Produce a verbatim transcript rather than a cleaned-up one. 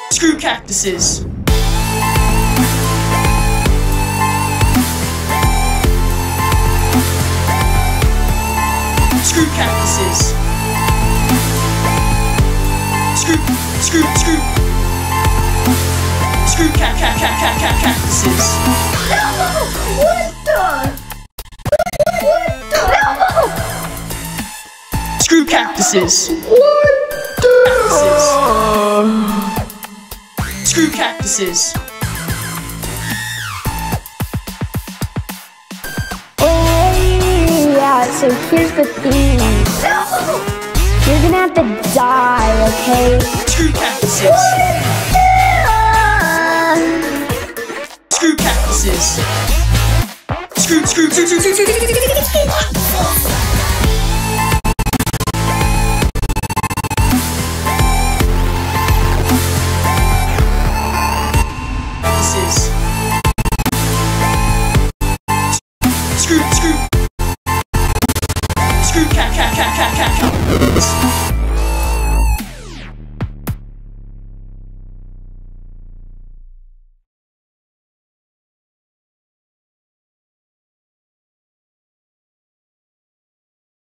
Screw cactuses. Screw cactuses. Screw, screw, screw. Screw cat, cat, cat, cat, cat, cactuses. No! What the? What the? No! Screw cactuses. What the? Cactuses. Screw cactuses. Hey, yeah, so here's the thing. No! You're gonna have to die, okay? Screw cactuses. Screw cactuses. Screw, screw, screw, screw, screw, screw, screw, screw, screw. Cactuses. Screw, screw. Screw, cat, cat, cat, cat, cat, cat.